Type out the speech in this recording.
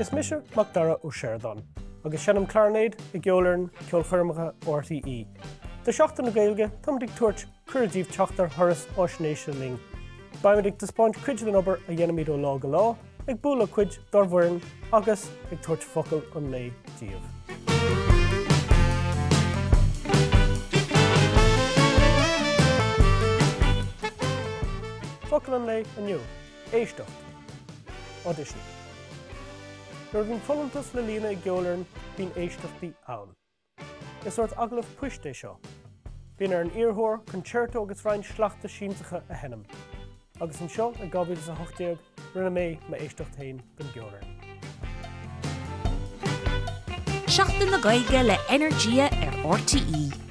Is mise mac dara ó Sheridan, agus seanam clarnéid I geolarn ceol churmacha rte. De seachtain na gaeilge tamdig tuairt cuirdíobh teachtar thuras áisnéise ling. Baimidig de spáint cuid den obair a dhéanamid ó lá go lá, ag búla cuid dormhuireann agus ag tuairt focail an lé díobh. Focail an lé aniu, Éisteacht. Audition. Nuair bhín folantas le lína I geolarn bhín éisteachtaí ann. Is ort aglah puiste seo. Bhín ar an iarthóir concerto agus rainn sleachta síntacha a henam. Agus an seo a gabhíil sa hochtéag rinne mé ma éisteacht hain den geolarn. Seachtain na gaeilge le energia rte.